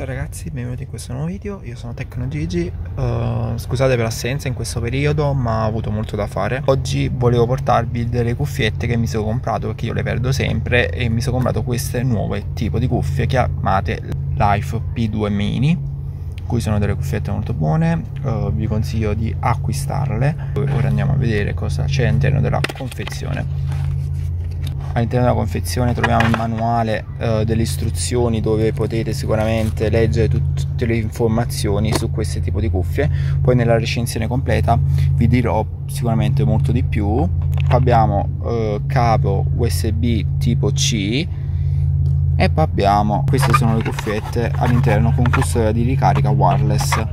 Ciao ragazzi, benvenuti in questo nuovo video, io sono Tecno Gigi. Scusate per l'assenza in questo periodo, ma ho avuto molto da fare. Oggi volevo portarvi delle cuffiette che mi sono comprato, perché io le perdo sempre, e mi sono comprato queste nuove tipo di cuffie chiamate Life P2 Mini, cui sono delle cuffiette molto buone. Vi consiglio di acquistarle. Ora andiamo a vedere cosa c'è all'interno della confezione. All'interno della confezione troviamo il manuale delle istruzioni, dove potete sicuramente leggere tutte le informazioni su questo tipo di cuffie. Poi nella recensione completa vi dirò sicuramente molto di più. Qua abbiamo cavo USB tipo C, e poi abbiamo, queste sono le cuffiette all'interno con custodia di ricarica wireless.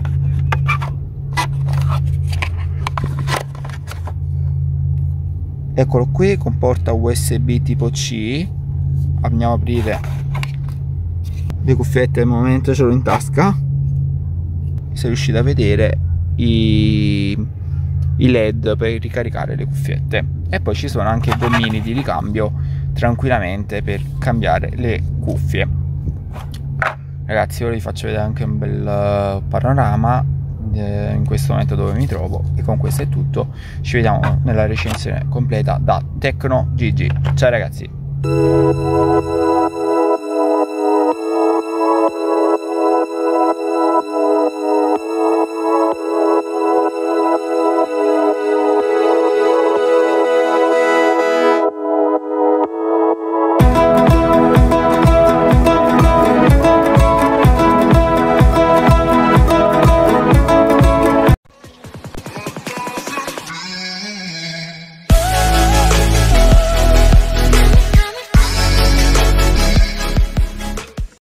Eccolo qui, comporta USB tipo C. Andiamo ad aprire le cuffiette. Al momento ce l'ho in tasca. Se riuscite a vedere i LED per ricaricare le cuffiette, e poi ci sono anche i gommini di ricambio tranquillamente per cambiare le cuffie. Ragazzi, ora vi faccio vedere anche un bel panorama in questo momento dove mi trovo, e con questo è tutto. Ci vediamo nella recensione completa da Tecno Gigi. Ciao ragazzi.